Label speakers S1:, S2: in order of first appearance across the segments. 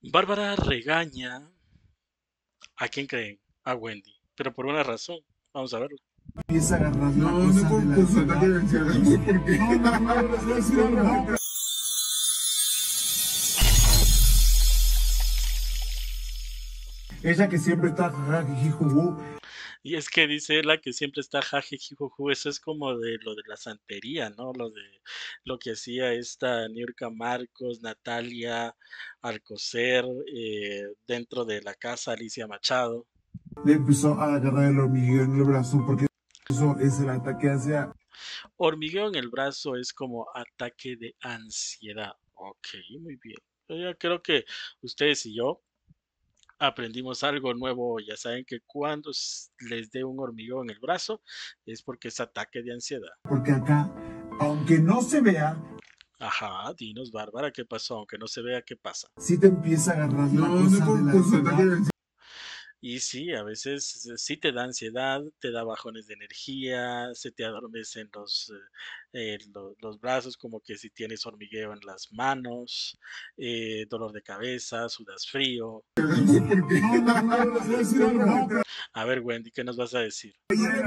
S1: Bárbara regaña. ¿A quién creen? A Wendy. Pero por una razón. Vamos a verlo.
S2: Empieza a agarrar la
S3: No,
S2: cosa
S3: no
S2: de la
S3: con su ataque de
S2: ansiedad.
S3: ansiedad, no sé por qué.
S2: No, les voy a decir algo. Ella que siempre está jiji,
S1: Y es que dice la que siempre está jajijijuju, eso es como de lo de la santería, ¿no? Lo de lo que hacía esta Niurka Marcos, Natalia Alcocer, dentro de la casa Alicia Machado.
S2: le empezó a agarrar el hormigueo en el brazo porque eso es el ataque hacia.
S1: Hormigueo en el brazo es como ataque de ansiedad. Ok, muy bien. Yo ya creo que ustedes y yo aprendimos algo nuevo. Ya saben que cuando les dé un hormigueo en el brazo es porque es ataque de ansiedad.
S2: Porque acá, aunque no se vea,
S1: Ajá, dinos, Bárbara, ¿qué pasó? Aunque no se vea qué pasa.
S2: sí te empieza a agarrar la
S3: No,
S2: cosa
S3: no
S2: de la
S3: con su ataque de
S2: ansiedad.
S3: ansiedad.
S1: Y sí, a veces sí te da ansiedad, te da bajones de energía, se te adormecen los brazos, como que si tienes hormigueo en las manos, dolor de cabeza, sudas frío.
S3: No sé por qué.
S2: No, les voy a decir algo.
S1: A ver, Wendy, ¿qué nos vas a decir?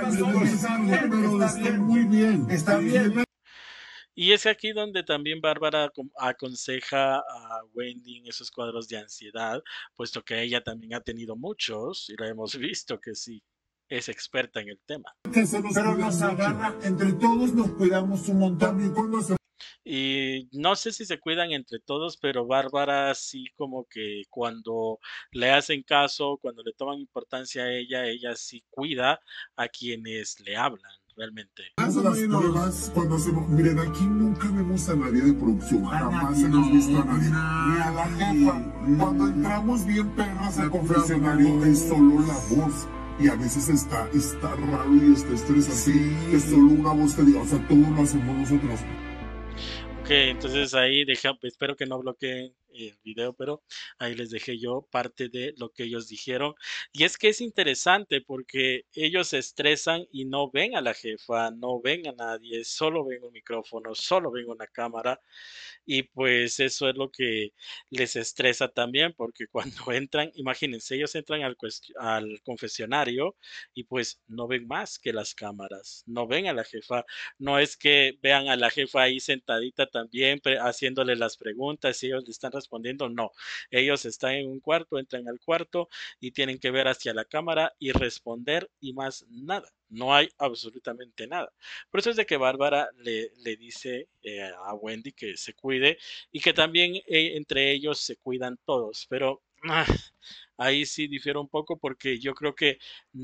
S3: Pero está muy bien.
S2: Está bien.
S1: Y es aquí donde también Bárbara aconseja a Wendy en esos cuadros de ansiedad, puesto que ella también ha tenido muchos y la hemos visto que sí, es experta en el tema.
S2: Pero nos agarra, entre todos nos cuidamos un montón.
S3: También cuando se
S1: Y no sé si se cuidan entre todos, pero Bárbara sí como que cuando le hacen caso, cuando le toman importancia a ella sí cuida a quienes le hablan realmente.
S3: hacen las pruebas, cuando hacemos, miren, aquí nunca vemos a nadie de producción, jamás hemos visto a nadie, ni a la jefa. Cuando entramos bien perras al confesionario, es solo la voz. Y a veces está raro y está estresante. Es solo una voz que diga, o sea, todo lo hacemos nosotros.
S1: Ok, entonces ahí espero que no bloqueen el video, pero ahí les dejé yo parte de lo que ellos dijeron. Y es que es interesante porque ellos se estresan y no ven a la jefa, no ven a nadie, solo ven un micrófono, solo ven una cámara. Y pues eso es lo que les estresa también, porque cuando entran, imagínense, ellos entran al confesionario y pues no ven más que las cámaras, no ven a la jefa, no es que vean a la jefa ahí sentadita también haciéndole las preguntas y ellos le están respondiendo, no, ellos están en un cuarto, entran al cuarto y tienen que ver hacia la cámara y responder y más nada, no hay absolutamente nada. Por eso es de que Bárbara le dice a Wendy que se cuide y que también entre ellos se cuidan todos, pero ahí sí difiere un poco porque yo creo que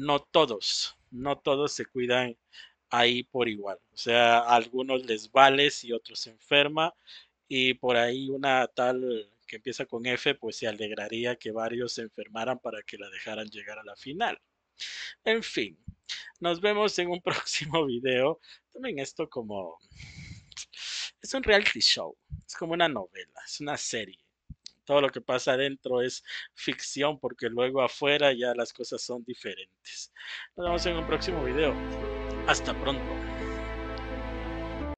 S1: no todos se cuidan ahí por igual. O sea, a algunos les vale si otros se enferma y por ahí una tal que empieza con F, pues se alegraría que varios se enfermaran para que la dejaran llegar a la final. En fin, nos vemos en un próximo video. Tomen esto como... Es un reality show, es como una novela, es una serie. Todo lo que pasa adentro es ficción porque luego afuera ya las cosas son diferentes. Nos vemos en un próximo video. Hasta pronto.